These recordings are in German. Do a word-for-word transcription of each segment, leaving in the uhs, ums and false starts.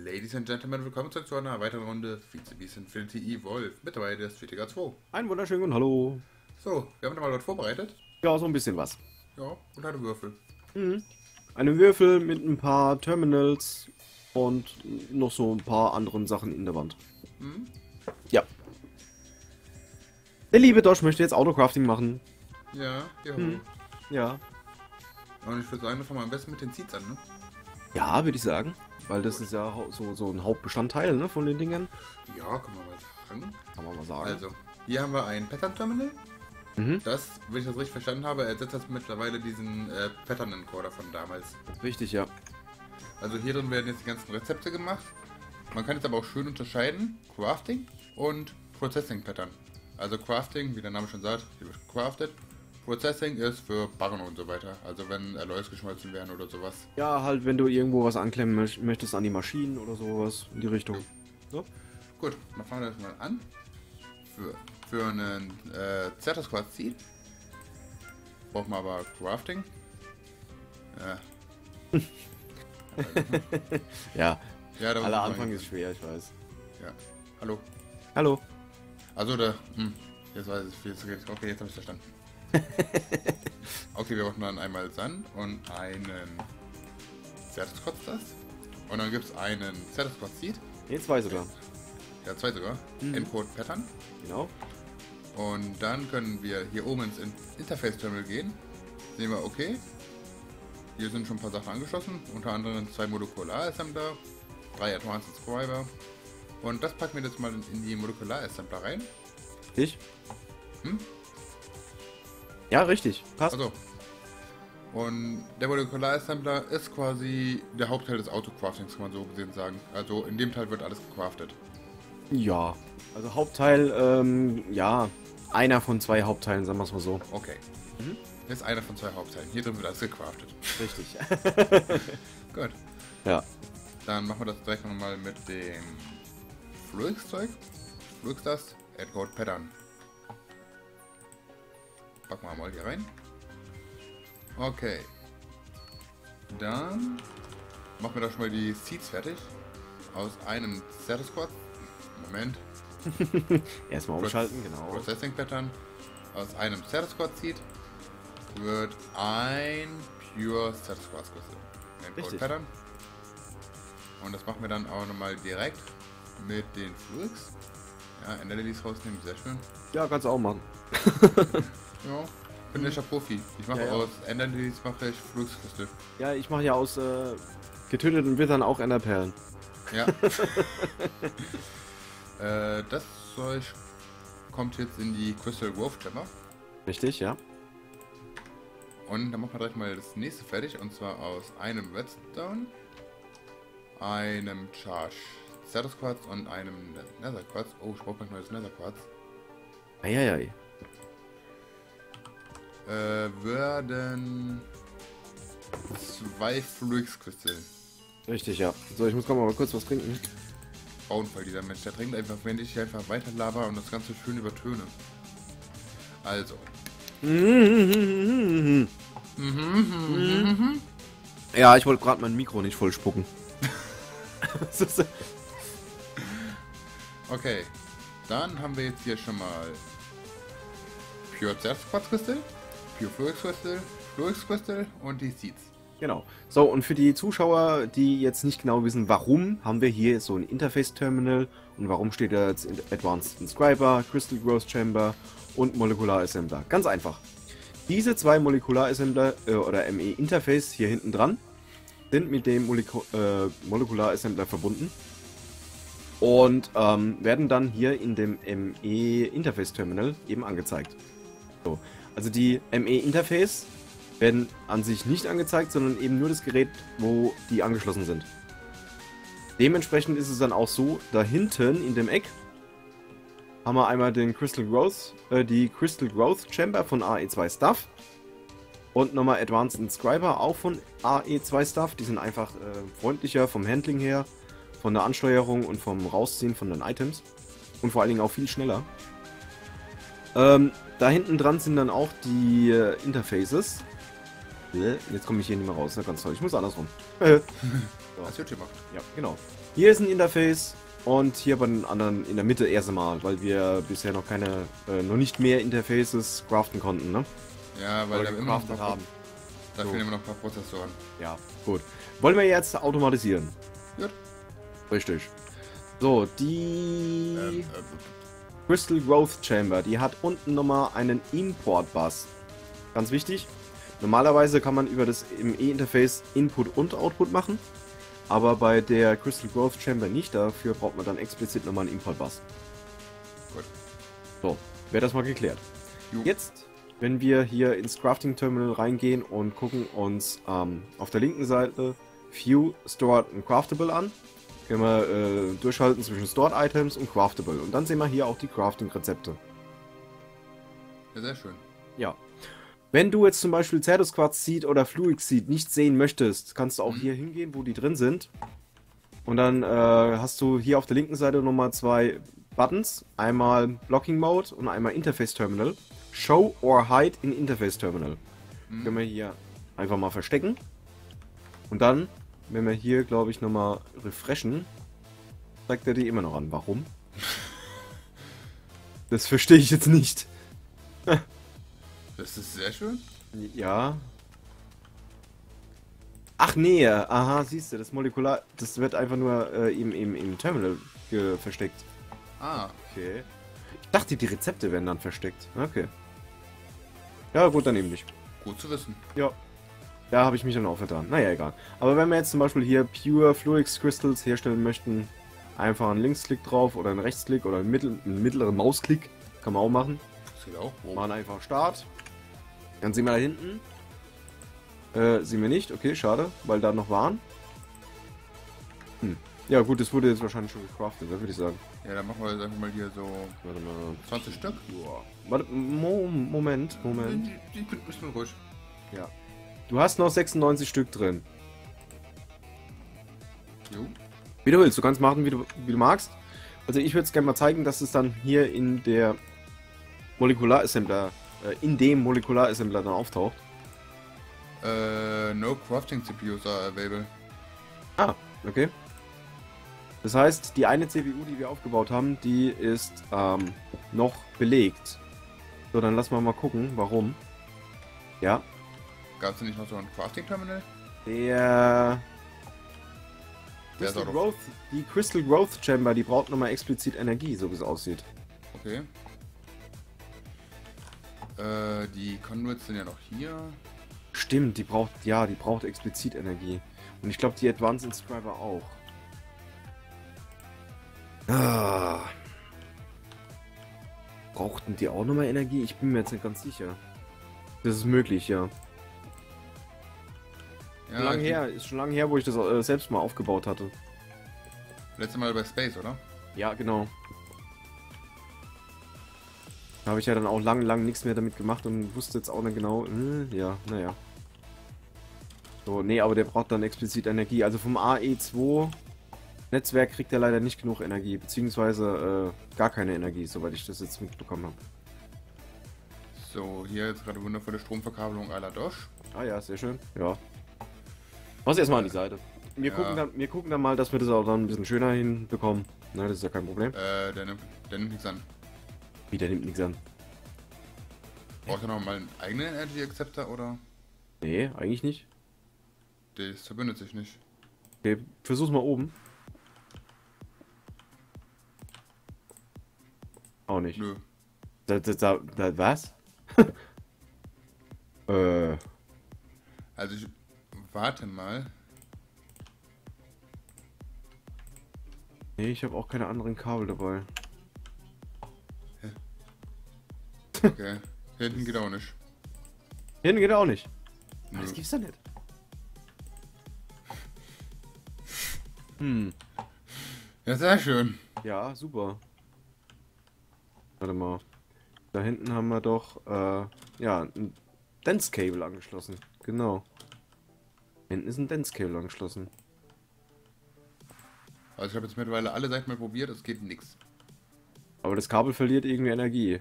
Ladies and Gentlemen, willkommen zurück zu einer weiteren Runde Vize-Beast Infinity Evolve. Mit dabei der Streetiger zwei. Einen wunderschönen guten Hallo. So, wir haben noch mal was vorbereitet. Ja, so ein bisschen was. Ja, und eine Würfel. Mhm. Eine Würfel mit ein paar Terminals und noch so ein paar anderen Sachen in der Wand. Mhm. Ja. Der liebe Dosh möchte jetzt Autocrafting machen. Ja, ja. Mhm. Ja. Und ich würde sagen, wir fangen mal am besten mit den Seeds an, ne? Ja, würde ich sagen. Weil das ist ja hau- so, so ein Hauptbestandteil, ne, von den Dingen. Ja, kann man mal sagen. Kann man mal sagen. Also, hier haben wir ein Pattern-Terminal. Mhm. Das, wenn ich das richtig verstanden habe, ersetzt das mittlerweile diesen äh, Pattern-Encoder von damals. Richtig, ja. Also hier drin werden jetzt die ganzen Rezepte gemacht. Man kann jetzt aber auch schön unterscheiden, Crafting und Processing Pattern. Also Crafting, wie der Name schon sagt, hier wird crafted. Processing ist für Barren und so weiter. Also wenn Alloys geschmolzen werden oder sowas. Ja, halt, wenn du irgendwo was anklemmen möcht- möchtest an die Maschinen oder sowas in die Richtung. So? Gut, dann fangen wir das mal an. Für, für einen äh, Certus Quartz Seed brauchen wir aber Crafting. Ja. Ja, Ja, da muss aller man Anfang sagen. ist schwer, ich weiß. Ja. Hallo. Hallo. Also der. Hm, jetzt weiß ich, wie es geht. Okay, jetzt habe ich verstanden. Okay, wir brauchen dann einmal Sand und einen Certus Quartz Dust. Und dann gibt es einen Certus Quartz Seed. Ne, zwei sogar. Ja, zwei sogar. Mhm. Encode Pattern. Genau. Und dann können wir hier oben ins In- Interface Terminal gehen. Sehen wir, okay. Hier sind schon ein paar Sachen angeschlossen. Unter anderem zwei Molekular-Assembler, drei Advanced Inscriber. Und das packen wir jetzt mal in in die Molekular-Assembler rein. Ich? Hm? Ja, richtig. Passt. Also. Und der Molekular-Assembler ist quasi der Hauptteil des Autocraftings, kann man so gesehen sagen. Also in dem Teil wird alles gecraftet. Ja. Also Hauptteil, ähm, ja. Einer von zwei Hauptteilen, sagen wir es mal so. Okay. Mhm. Das ist einer von zwei Hauptteilen. Hier drin wird alles gecraftet. Richtig. Gut. Ja. Dann machen wir das direkt nochmal mit dem Fluix-Zeug. Fluix-Dust, Encode Pattern. Packen wir mal hier rein. Okay. Dann machen wir da schon mal die Seeds fertig. Aus einem Certus Quartz. Moment. Erstmal umschalten, genau. Processing Pattern. Aus einem Certus Quartz Seed wird ein Pure Certus Quartz Crystal. Encode Richtig. Pattern. Und das machen wir dann auch nochmal direkt mit den Fluix. Ja, Analysis rausnehmen, sehr schön. Ja, kannst du auch machen. Ja, ich bin echter Profi. Ich mache Ja, ja. aus Analysis mache ich Fluix-Crystal. Ja, ich mache ja aus äh, getöteten Wittern auch Enderperlen. Ja. äh, das Zeug kommt jetzt in die Crystal Growth Chamber. Richtig, ja. Und dann machen wir direkt mal das nächste fertig. Und zwar aus einem Redstone, einem Charge Certus Quartz und einem Nether Quartz. Oh, ich brauche noch ein neues Nether Quartz. Eieiei. Äh, werden zwei Fluix-Crystal. Richtig, ja. So, ich muss gerade mal kurz was trinken. Frauenfall, dieser Mensch. Der trinkt einfach, wenn ich hier einfach weiter laber und das Ganze schön übertöne. Also. Ja, ich wollte gerade mein Mikro nicht voll spucken. Okay. Dann haben wir jetzt hier schon mal Pure Certus Quartz Crystal, Pure Fluix Crystal, Fluix Crystal und die Seeds. Genau. So, und für die Zuschauer, die jetzt nicht genau wissen, warum, haben wir hier so ein Interface-Terminal und warum steht da jetzt Advanced Inscriber, Crystal Growth Chamber und Molecular Assembler. Ganz einfach. Diese zwei Molecular Assembler äh, oder M E-Interface hier hinten dran sind mit dem Moleku äh, Molecular Assembler verbunden und ähm, werden dann hier in dem M E-Interface-Terminal eben angezeigt. So. Also die M E-Interface werden an sich nicht angezeigt, sondern eben nur das Gerät, wo die angeschlossen sind. Dementsprechend ist es dann auch so, da hinten in dem Eck haben wir einmal den Crystal Growth, äh, die Crystal Growth Chamber von A E zwei Stuff und nochmal Advanced Inscriber auch von A E zwei Stuff. Die sind einfach äh, freundlicher vom Handling her, von der Ansteuerung und vom Rausziehen von den Items und vor allen Dingen auch viel schneller. Ähm, da hinten dran sind dann auch die äh, Interfaces. Jetzt komme ich hier nicht mehr raus, ne? Ganz toll. Ich muss andersrum. Das wird gemacht. Ja, genau. Hier ist ein Interface und hier bei den anderen in der Mitte erst einmal, weil wir bisher noch keine, äh, noch nicht mehr Interfaces craften konnten, ne? Ja, weil Oder da immer noch ein gecraftet paar, haben. da So. fehlen immer noch ein paar Prozessoren. Ja, gut. Wollen wir jetzt automatisieren? Gut. Richtig. So, die Ähm, äh, Crystal Growth Chamber, die hat unten nochmal einen Import-Bus. Ganz wichtig. Normalerweise kann man über das im E-Interface Input und Output machen, aber bei der Crystal Growth Chamber nicht. Dafür braucht man dann explizit nochmal einen Import-Bus. gut. So, wäre das mal geklärt. Jo. Jetzt, wenn wir hier ins Crafting Terminal reingehen und gucken uns ähm, auf der linken Seite View, Stored und Craftable an, können wir äh, durchhalten zwischen Stored Items und Craftable. Und dann sehen wir hier auch die Crafting-Rezepte. Ja, sehr schön. Ja. Wenn du jetzt zum Beispiel Certus Quartz Seed oder Fluid Seed nicht sehen möchtest, kannst du auch Mhm. hier hingehen, wo die drin sind. Und dann äh, hast du hier auf der linken Seite nochmal zwei Buttons. Einmal Blocking Mode und einmal Interface Terminal. Show or Hide in Interface Terminal. Mhm. Können wir hier einfach mal verstecken. Und dann, wenn wir hier, glaube ich, nochmal refreshen, zeigt er die immer noch an. Warum? Das verstehe ich jetzt nicht. Das ist sehr schön. Ja. Ach nee, aha, siehst du, das Molekular, das wird einfach nur äh, im, im, im Terminal ge- versteckt. Ah, Okay. Ich dachte, die Rezepte werden dann versteckt. Okay. Ja, gut, dann eben nicht. gut zu wissen. Ja. Da habe ich mich dann auch vertan. Naja, egal. Aber wenn wir jetzt zum Beispiel hier Pure Fluix Crystals herstellen möchten, einfach einen Linksklick drauf oder einen Rechtsklick oder einen, mittel, einen mittleren Mausklick, kann man auch machen. Das geht auch. Oh. Machen einfach Start. Dann sehen wir da hinten. Äh, sehen wir nicht. Okay, schade, weil da noch waren. Hm. Ja gut, das wurde jetzt wahrscheinlich schon gecraftet, würde ich sagen. Ja, dann machen wir jetzt einfach mal hier so Warte mal. zwanzig Stück. Ja. Warte, Mo Moment, Moment. Ich, ich bin ein bisschen ruhig. Ja. Du hast noch sechsundneunzig Stück drin. Jo. Wie du willst, du kannst machen, wie du, wie du magst. Also ich würde es gerne mal zeigen, dass es dann hier in der Molekularsembler, äh, in dem Molekularsembler dann auftaucht. Äh, no crafting C P Us are available. Ah, okay. Das heißt, die eine C P U, die wir aufgebaut haben, die ist ähm, noch belegt. So, dann lassen wir mal gucken, warum. Ja, Gab es nicht noch so ein Crafting Terminal? der Der ist Crystal auch noch. Growth, die Crystal Growth Chamber, die braucht nochmal explizit Energie, so wie es aussieht. Okay. Äh, die Conduits sind ja noch hier. Stimmt, die braucht, ja, die braucht explizit Energie. Und ich glaube, die Advanced Inscriber auch. Ah. Brauchten die auch nochmal Energie? Ich bin mir jetzt nicht ganz sicher. Das ist möglich, ja. Ja, Schon lange ich- her, ist schon lange her, wo ich das äh, selbst mal aufgebaut hatte. Letztes Mal bei Space, oder? Ja, genau. Da habe ich ja dann auch lang, lang nichts mehr damit gemacht und wusste jetzt auch nicht genau. Äh, ja, naja. So, nee, aber der braucht dann explizit Energie. Also vom A E zwei Netzwerk kriegt er leider nicht genug Energie, beziehungsweise äh, gar keine Energie, soweit ich das jetzt mitbekommen habe. So, hier jetzt gerade wundervolle Stromverkabelung à la Dosh. Ah ja, sehr schön. Ja. Mach's erstmal an die Seite. Wir, Ja. gucken dann, wir gucken dann mal, dass wir das auch dann ein bisschen schöner hinbekommen. Na, das ist ja kein Problem. Äh, der nimmt, der nimmt nichts an. Wieder nimmt nichts an. Braucht er noch mal einen eigenen Energy Acceptor oder? Nee, eigentlich nicht. Das verbindet sich nicht. Okay, versuch's mal oben. Auch nicht. Nö. Da, da, da, da, was? äh, Also ich warte mal. nee, ich habe auch keine anderen Kabel dabei. Okay. Hinten geht auch nicht. Hinten geht auch nicht. Nö. Das gibt's doch nicht. Hm, Ja, sehr schön. ja, super. Warte mal. Da hinten haben wir doch, äh, ja, ein Dance Cable angeschlossen. Genau. Hinten ist ein Dance Cable angeschlossen. Also ich habe jetzt mittlerweile alle Seiten mal probiert, es geht nichts. Aber das Kabel verliert irgendwie Energie.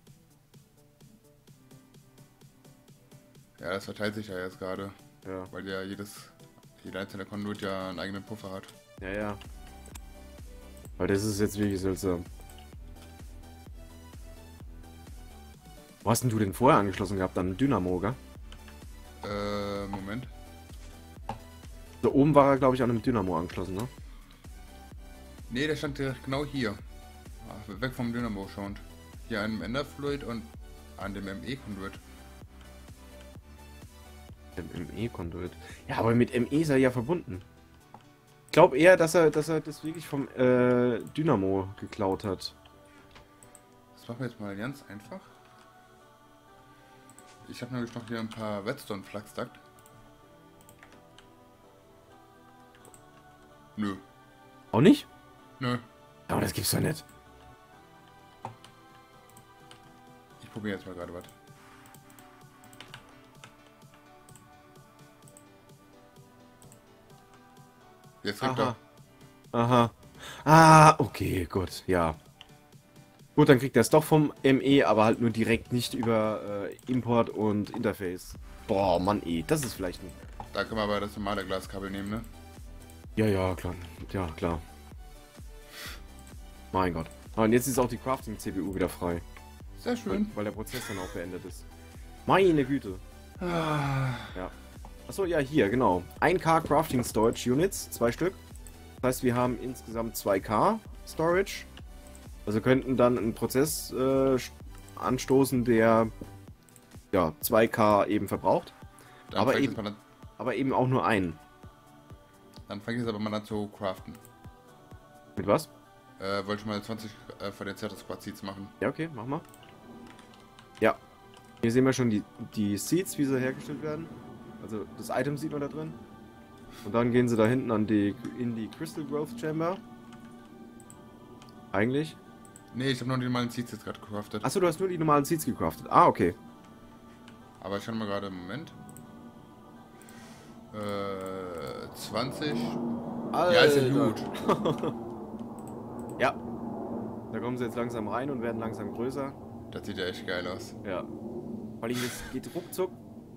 Ja, das verteilt sich ja jetzt gerade, Ja, weil ja jedes, jeder einzelne Conduit ja einen eigenen Puffer hat. ja, ja. Weil das ist jetzt wirklich seltsam. Wo hast denn du den vorher angeschlossen gehabt? An Dynamo, gell? Äh, Moment. Da oben war er, glaube ich, an einem Dynamo angeschlossen, ne? Nee, der stand direkt genau hier. Ach, weg vom Dynamo schauend. Hier an dem Enderfluid und an dem M E-Conduit. Dem M E-Conduit. Ja, aber mit M E ist er ja verbunden. Ich glaube eher, dass er, dass er das wirklich vom äh, Dynamo geklaut hat. Das machen wir jetzt mal ganz einfach. Ich habe nämlich noch hier ein paar Redstone Flux-Duct. Nö. Auch nicht? Nö. Ja, aber das gibt's doch nicht. Ich probiere jetzt mal gerade was. Jetzt kriegt Aha. er. Aha. Ah, okay, gut, ja. Gut, dann kriegt er es doch vom M E, aber halt nur direkt nicht über äh, Import und Interface. Boah, Mann, eh, das ist vielleicht ein... Da können wir aber das normale Glaskabel nehmen, ne? Ja, ja, klar. Ja, klar. Mein Gott. Ah, und jetzt ist auch die Crafting-C P U wieder frei. Sehr schön. Weil, weil der Prozess dann auch beendet ist. Meine Güte. Ah, Ja. Achso, ja, hier, genau. eins K Crafting Storage Units, zwei Stück. Das heißt, wir haben insgesamt zwei K Storage. Also könnten dann einen Prozess äh, anstoßen, der ja zwei K eben verbraucht. dann Aber fängt eben, es mal an- aber eben auch nur einen. Dann fange ich jetzt aber mal an zu craften. Mit was? Äh, wollte ich mal zwanzig äh, verderzerte Squad Seeds machen. Ja, okay, mach mal. Ja. Hier sehen wir schon die, die Seeds, wie sie hergestellt werden. Also das Item sieht man da drin. Und dann gehen sie da hinten an die, in die Crystal Growth Chamber. Eigentlich. Nee, ich habe nur die normalen Seeds jetzt gerade gecraftet. Achso, du hast nur die normalen Seeds gecraftet. Ah, okay. Aber ich kann mal gerade im Moment. Äh, zwanzig. Ja, ist ja gut. Ja. Da kommen sie jetzt langsam rein und werden langsam größer. Das sieht ja echt geil aus. Ja. Vor allem, das geht ruckzuck.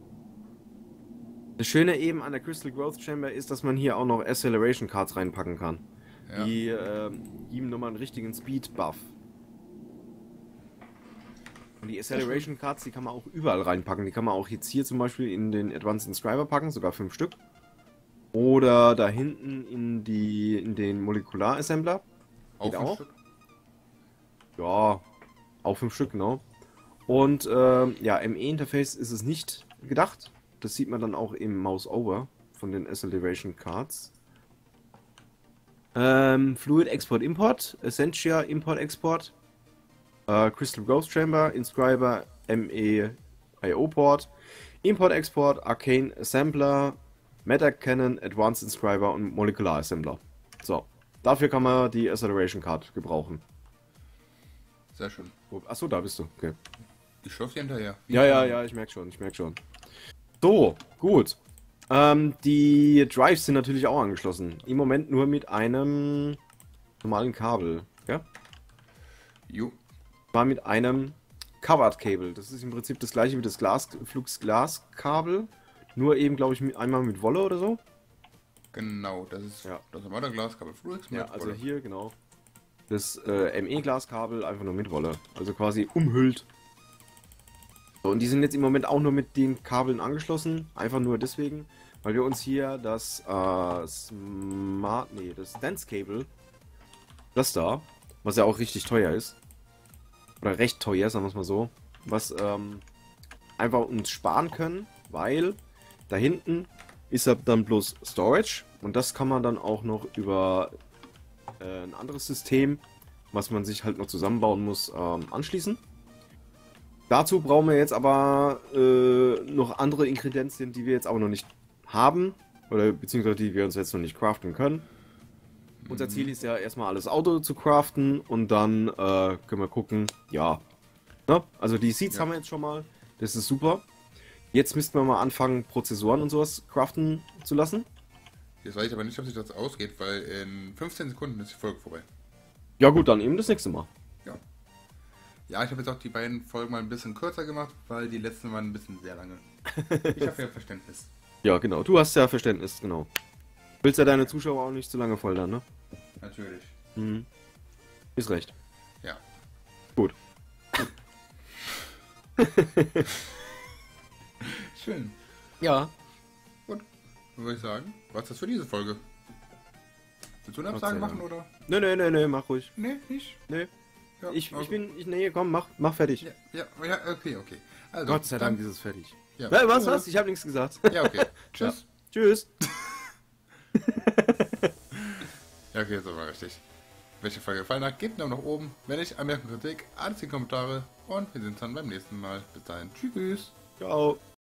Das Schöne eben an der Crystal Growth Chamber ist, dass man hier auch noch Acceleration Cards reinpacken kann. Ja. Die äh, geben nochmal einen richtigen Speed Buff. Und die Acceleration Cards, die kann man auch überall reinpacken. Die kann man auch jetzt hier zum Beispiel in den Advanced Inscriber packen, sogar fünf Stück. Oder da hinten in die in den Molekular Assembler. Auch Geht ein auch. Stück. Ja, auch fünf Stück, genau. Und ähm, ja, M E-Interface ist es nicht gedacht. Das sieht man dann auch im Mouse-Over von den Acceleration Cards. Ähm, Fluid Export Import, Essentia Import Export, äh, Crystal Growth Chamber, Inscriber, M E I O Port, Import Export, Arcane Assembler, Meta Cannon, Advanced Inscriber und Molecular Assembler. So, dafür kann man die Acceleration Card gebrauchen. Sehr schön. Achso, da bist du. Okay. Ich schaue dir hinterher. Wie Ja, ja, ja, ich merke schon, ich merke schon. So, gut. Ähm, die Drives sind natürlich auch angeschlossen. Im Moment nur mit einem normalen Kabel. Ja? Jo. War mit einem Covered Cable. Das ist im Prinzip das gleiche wie das Glas, Flux Glas Kabel. Nur eben, glaube ich, mit, einmal mit Wolle oder so. Genau, das ist Ja. das normale Glaskabel. Fluix mit Ja, also Wolle. hier, genau. Das äh, M E-Glaskabel einfach nur mit Wolle. Also quasi umhüllt. So, und die sind jetzt im Moment auch nur mit den Kabeln angeschlossen. Einfach nur deswegen, weil wir uns hier das äh, Smart, nee, das Dance Cable, das da, was ja auch richtig teuer ist, oder recht teuer, sagen wir es mal so, was ähm, einfach uns sparen können, weil da hinten ist ja dann bloß Storage und das kann man dann auch noch über äh, ein anderes System, was man sich halt noch zusammenbauen muss, ähm, anschließen. Dazu brauchen wir jetzt aber äh, noch andere Ingredienzien, die wir jetzt aber noch nicht haben. Oder beziehungsweise die wir uns jetzt noch nicht craften können. Mhm. Unser Ziel ist ja erstmal alles Auto zu craften und dann äh, können wir gucken, ja. Ne? Also die Seeds Ja. haben wir jetzt schon mal. Das ist super. Jetzt müssten wir mal anfangen, Prozessoren und sowas craften zu lassen. Jetzt weiß ich aber nicht, ob sich das ausgeht, weil in fünfzehn Sekunden ist die Folge vorbei. Ja gut, dann eben das nächste Mal. Ja. Ja, ich habe jetzt auch die beiden Folgen mal ein bisschen kürzer gemacht, weil die letzten waren ein bisschen sehr lange. Ich habe ja Verständnis. Ja, genau. Du hast ja Verständnis, genau. Willst ja deine Zuschauer auch nicht zu lange foltern, ne? Natürlich. Mhm. Ist recht. Ja. Gut. Schön. Ja. Gut. Dann würde ich sagen, was ist das für diese Folge? Willst du eine Gott Absage sei machen, Dank. oder? Nee, nee, nee, nee, mach ruhig. Nee, nicht? Nee. Ja, Ich, ich also- bin. Ich, nee, komm, mach, mach fertig. Ja, ja, ja, okay, okay. Also, Gott sei Dank dann- ist es fertig. Ja. Ja, was, was? Ich habe nichts gesagt. Ja, okay. Tschüss. Tschüss. Ja, okay, so war richtig. Welche Folge gefallen hat, gebt einen Daumen nach oben. Wenn nicht, Anmerkung, Kritik, alles in die Kommentare. Und wir sehen uns dann beim nächsten Mal. Bis dahin. Tschüss. Ciao.